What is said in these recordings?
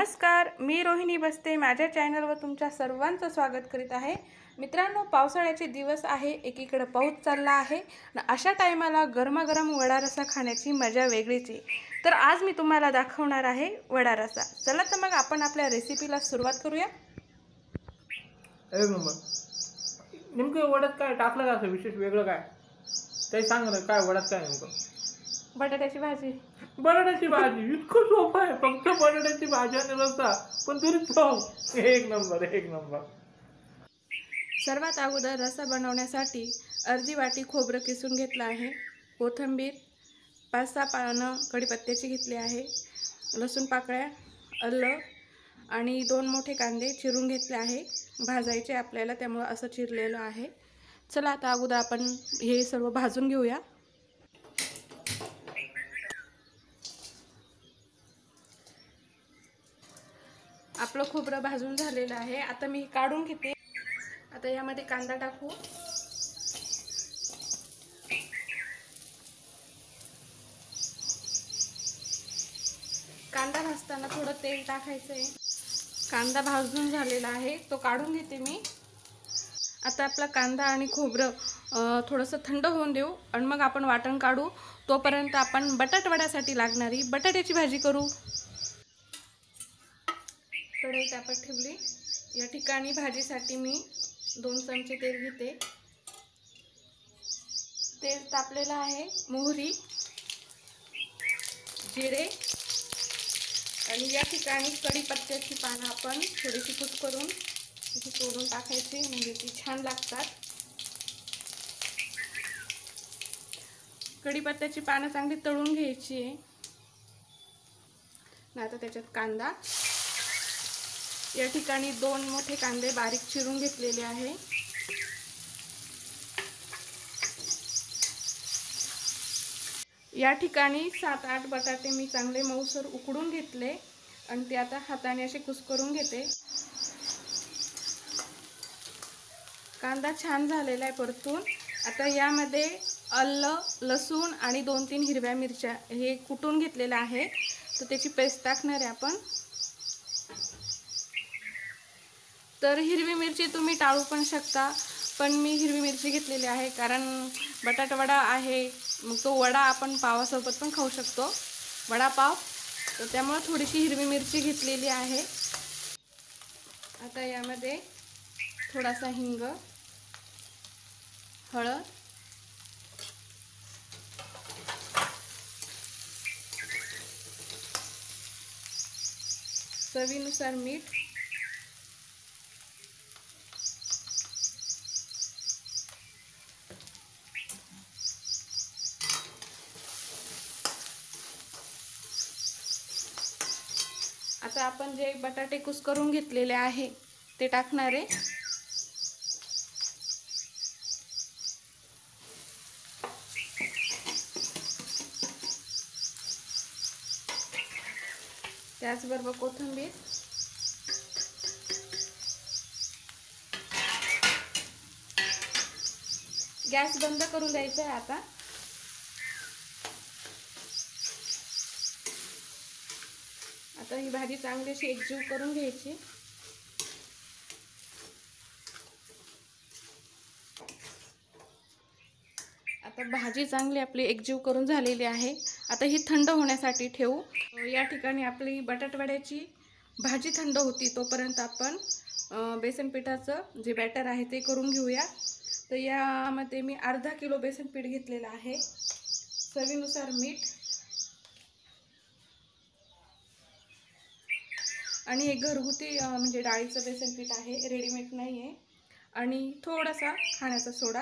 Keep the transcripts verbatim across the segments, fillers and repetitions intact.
नमस्कार, मी रोहिणी बस्ते माझ्या चॅनलवर तुमच्या सर्वांचं स्वागत करीत आहे। मित्रांनो, पावसाळ्याचे दिवस आहे, एकीकडे पाऊस चालला आहे आणि अशा टायमाला गरमागरम वडा रसा खाण्याची मजा वेगळीच आहे। तर आज मी तुम्हाला दाखवणार आहे वडा रसा। चला तर मग आपण आपल्या रेसिपीला सुरुवात करूया। एक नंबर। नेमकं वड्यात काय टाकलं का असं विशेष वेगळं काय काही सांग ना, काय वड्यात काय नेमकं? बटाट्याची भाजी। बटाट्याची भाजी इतकं सोपं आहे, फक्त बटाट्याची भाजी आणि रस्सा, पण तरी चव एक नंबर एक नंबर। सर्वात अगोदर रसा बनवण्यासाठी अर्धी वाटी खोबरं किसून घेतलं आहे, कोथिंबीर पाच सहा पानं कढीपत्त्याची घेतली आहे, लसूण पाकळ्या, आलं आणि दोन मोठे कांदे चिरून घेतले आहे। भाजायचे आपल्याला, त्यामुळे असं चिरलेलं आहे। चला आता अगोदर आपण हे सर्व भाजून घेऊया। आपलं खोबरं भाजून झालेलं आहे, आता मी काढून घेते। आता यामध्ये कांदा टाकू। कांदा भाजताना थोडं तेल टाकायचं आहे। कांदा भाजून झालेला आहे, तो काढून घेते मी। आता आपला कांदा आणि खोबरं थोडंसं थंड होऊन देऊ आणि मग आपण वाटण काढू। तोपर्यंत आपण बटाटा वड्यासाठी लागणारी बटाट्याची भाजी करू। कढई तापत ठेवली। या ठिकाणी भाजीसाठी मी दोन चमचे तेल घेते। तेल तापलेलं आहे, मोहरी, जिरे आणि या ठिकाणी कढीपत्त्याची पानं आपण थोडीशी कुस्करून इथे तोडून टाकायची, म्हणजे ती छान लागतात। कढीपत्त्याची पानं चांगली तळून घ्यायची आहे। आता त्याच्यात कांदा, या ठिकाणी दोन मोठे कांदे बारीक चिरून घेतलेले आहे। या ठिकाणी सात आठ बटाटे मी चांगले मऊसर उकडून घेतले आणि ते आता हाताने असे कुस्करून घेते। कांदा छान झालेला आहे परतून। आता यामध्ये आलं, लसूण आणि दोन तीन हिरव्या मिरच्या हे कुटून घेतलेलं आहे, तर त्याची पेस्ट टाकणार आहे आपण। तर हिरवी मिरची तुम्ही टाळू पण शकता, पण मी हिरवी मिरची घेतलेली आहे कारण बटाटा वडा आहे, मग तो वडा आपण पावासोबत पण खाऊ शकतो, वडापाव, तर त्यामुळे थोडीशी हिरवी मिरची घेतलेली आहे। आता यामध्ये थोडासा हिंग, हळद, चवीनुसार मीठ, आता आपण जे बटाटे कुस्करून घेतलेले आहे ते टाकणार आहे। त्याचबरोबर कोथिंबीर, गॅस बंद करून द्यायचा आहे। आता आता ही भाजी चांगली अशी एकजीव करून घ्यायची। आता भाजी चांगली आपली एकजीव करून झालेली आहे। आता ही थंड होण्यासाठी ठेवू। या ठिकाणी आपली बटाटवड्याची भाजी थंड होती, तोपर्यंत आपण बेसन पिठाचं जे बॅटर आहे ते करून घेऊया। तर यामध्ये मी अर्धा किलो बेसन पीठ घेतलेलं आहे, चवीनुसार मीठ आणि हे घरगुती म्हणजे डाळीचं बेसन पीठ आहे, रेडीमेड नाही आहे, आणि थोडासा खाण्याचा सोडा।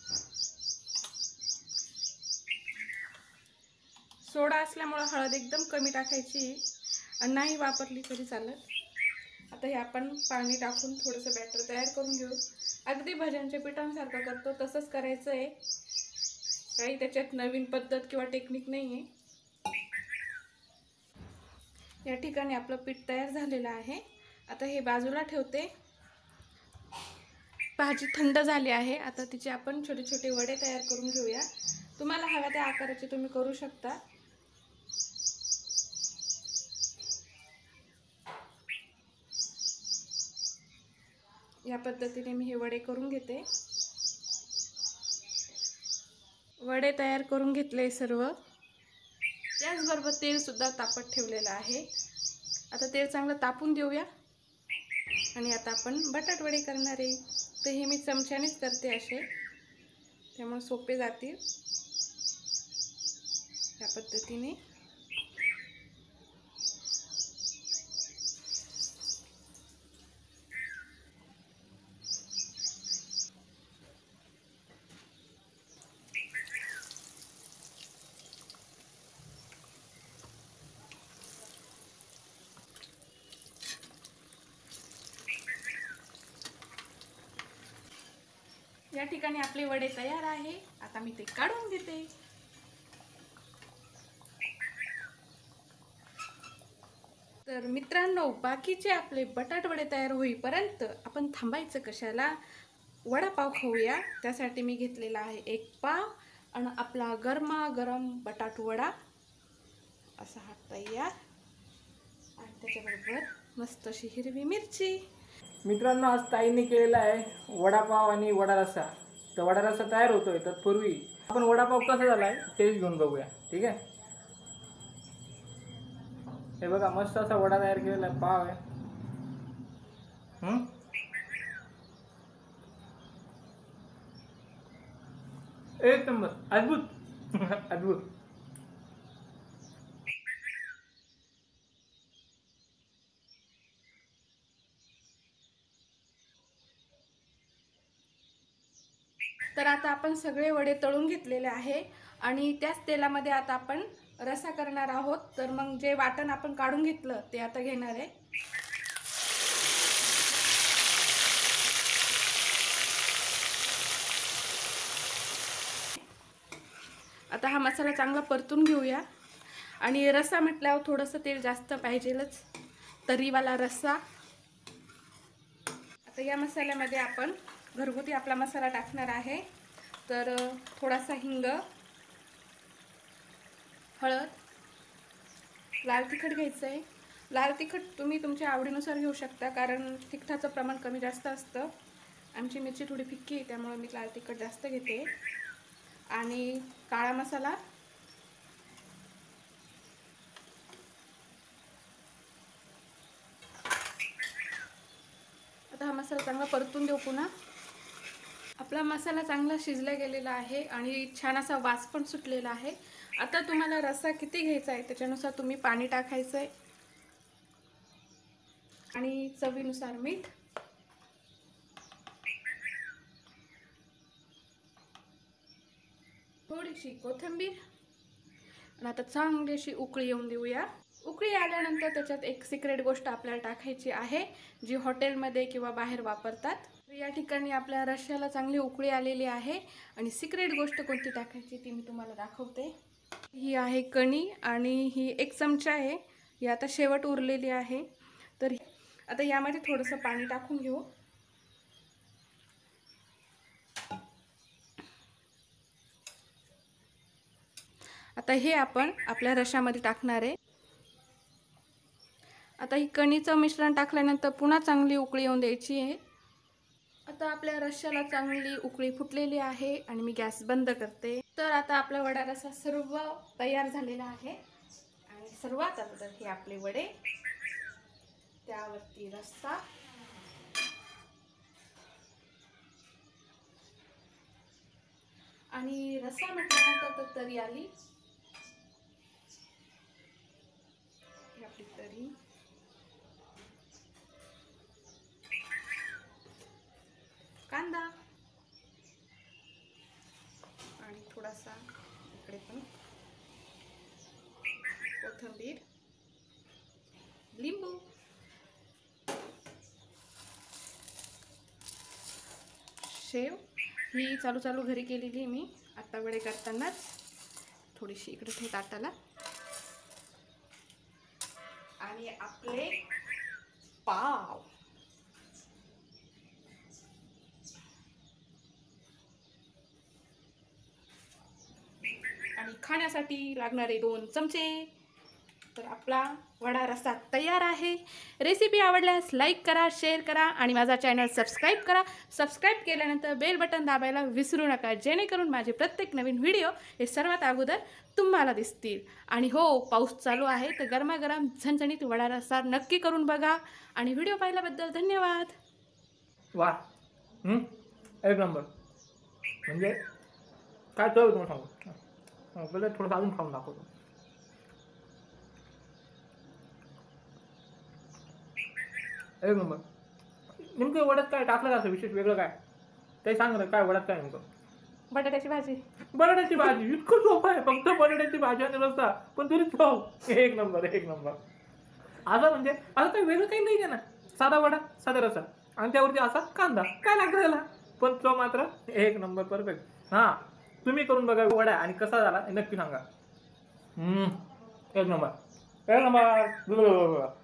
सोडा असल्यामुळे हळद एकदम कमी टाकायची आणि नाही वापरली तरी चालत। आता हे आपण पाणी टाकून थोडंसं बॅटर तयार करून घेऊ। अगदी भज्यांच्या पिठांसारखं करतो तसंच करायचं आहे, काही त्याच्यात नवीन पद्धत किंवा टेक्निक नाही आहे। या ठिकाणी आपलं पीठ तयार झालेलं आहे। आता हे बाजूला ठेवते। भाजी थंड झाली आहे, आता तिचे आपण छोटे छोटे वडे तयार करून घेऊया। तुम्हाला हव्या त्या आकाराचे तुम्ही करू शकता। या पद्धतीने मी हे वडे करून घेते. वडे तयार करून घेतले सर्व. त्याचबरोबर तेल सुद्धा तापत ठेवलेलं आहे. आता तेल चांगलं तापून देऊया. आणि आता आपण बटाट वडे करणार आहे. तर हे मी चमच्यानेच करते असे, त्यामुळे सोपे जातील. या पद्धतीने या ठिकाणी आपले वडे तयार आहे. आता मी ते काढून घेते. तर मित्रांनो, बाकीचे आपले बटाट वडे तयार होईपर्यंत आपण थांबायचं कशाला, वडापाव खाऊया. त्यासाठी मी घेतलेला आहे एक पाव आणि आपला गरमागरम बटाट वडा असा हा तयार. आणि त्याच्याबरोबर मस्त अशी हिरवी मिरची. मित्रांनो, आज ताईने केलेला आहे वडापाव आणि वडा रस्सा. तर वडा रस्सा तयार होतोय. तत्पूर्वी आपण वडापाव कसा झालाय तेच घेऊन बघूया. ठीक आहे. हे बघा, मस्त असा वडा तयार केलेला आहे. पाव आहे. हम्म एक नंबर, अद्भुत अद्भुत. तर आता आपण सगळे वडे तळून घेतलेले आहे आणि त्याच तेलामध्ये आता आपण रस्सा करणार आहोत. तर मग जे वाटण आपण काढून घेतलं ते आता घेणार आहे. आता हा मसाला चांगला परतून घेऊया. आणि रस्सा म्हटल्यावर थोडंसं तेल जास्त पाहिजेलच, तरीवाला रस्सा. आता या मसाल्यामध्ये आपण घरगुती आपला मसाला टाकणार आहे. तर थोडासा हिंग, हळद, लाल तिखट घ्यायचं आहे. लाल तिखट तुम्ही तुमच्या आवडीनुसार घेऊ शकता, कारण तिखटाचं प्रमाण कमी जास्त असतं. आमची मिरची थोडी फिक्की आहे त्यामुळे मी लाल तिखट जास्त घेते. आणि काळा मसाला, आता हा मसाला चांगला परतून देऊ पुन्हा. आपला मसाला चांगला शिजला गेलेला आहे आणि छान असा वास पण सुटलेला आहे. आता तुम्हाला रस्सा किती घ्यायचा आहे त्याच्यानुसार तुम्ही पाणी टाकायचं आहे. आणि चवीनुसार मीठ, थोडीशी कोथिंबीर. आणि आता चांगली अशी उकळी येऊन देऊया. उकळी आल्यानंतर त्याच्यात एक सिक्रेट गोष्ट आपल्याला टाकायची आहे, जी हॉटेलमध्ये किंवा बाहेर वापरतात. या ठिकाणी आपल्या रश्श्याला चांगली उकळी आलेली आहे. आणि सिक्रेट गोष्ट कोणती टाकायची ती मी तुम्हाला दाखवते. ही आहे कणी आणि ही एक चमचा आहे. ही आता शेवट उरलेली आहे. तर आता यामध्ये थोडंसं पाणी टाकून घेऊ. आता हे आपण आपल्या रश्श्यामध्ये टाकणार आहे. आता ही कणीचं मिश्रण टाकल्यानंतर पुन्हा चांगली उकळी येऊन द्यायची आहे. आता आपल्या रश्श्याला चांगली उकळी फुटलेली आहे आणि मी गॅस बंद करते. तर आता आपला वडा रस्सा सर्व तयार झालेला आहे. आणि सर्वात अगोदर हे आपले वडे, त्यावरती रस्सा, आणि रस्सा म्हटल्यानंतर तर तरी आली. ही आपली तरी, कांदा आणि थोडासा इकडे पण कोथिंबीर, लिंबू, शेव. ही चालू चालू घरी केलेली मी आता वडे करतानाच. थोडीशी इकडे ठेव ताटाला. आणि आपले पाव, आणि खाण्यासाठी लागणारे दोन चमचे. तर आपला वडा रस्सा तयार आहे. रेसिपी आवडल्यास लाईक करा, शेअर करा आणि माझा चॅनल सबस्क्राईब करा. सबस्क्राईब केल्यानंतर बेल बटन दाबायला विसरू नका, जेणेकरून माझे प्रत्येक नवीन व्हिडिओ हे सर्वात अगोदर तुम्हाला दिसतील. आणि हो, पाऊस चालू आहे तर गरमागरम झणझणीत वडा रस्सा नक्की करून बघा. आणि व्हिडिओ पाहिल्याबद्दल धन्यवाद. वा, एक नंबर. म्हणजे काय चव तुम्हाला सांगू, आपल्याला थोडंसं अजून खाऊन दाखवतो. एक नंबर. नेमकं वड्यात काय टाकलं असं विशेष वेगळं काय ते सांग ना. काय वड्यात काय नेमकं? बटाट्याची भाजी. बटाट्याची भाजी. इतकं सोपं आहे, फक्त बटाट्याची भाजी आणि रस्सा, पण तरी चव एक नंबर. एक नंबर. असं म्हणजे असं काही वेगळं काही नाही आहे ना. साधा वडा, साधा रस्सा आणि त्यावरती असा कांदा, काय लागतं त्याला, पण चव मात्र एक नंबर. परफेक्ट. हां, तुम्ही करून बघा वडा आणि कसा झाला नक्की सांगा. एक नंबर. एक नंबर.